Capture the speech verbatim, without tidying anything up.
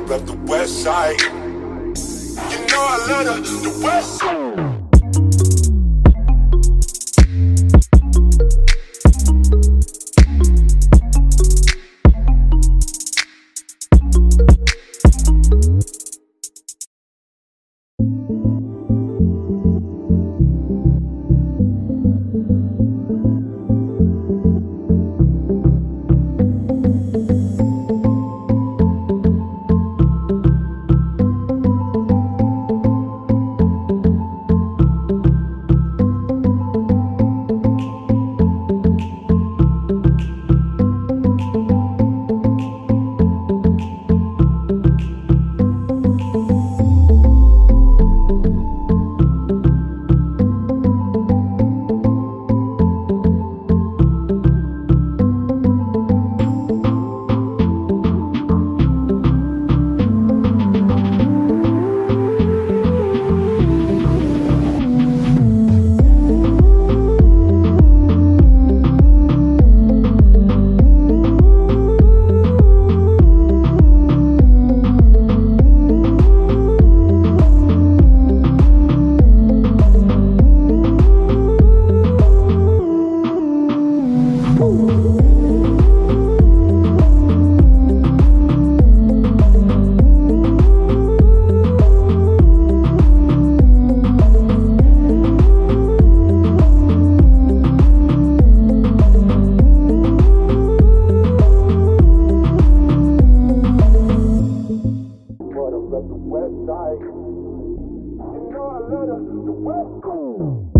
rep the west side. You know I love the, the west side. West side. You know I love the, the West Coast.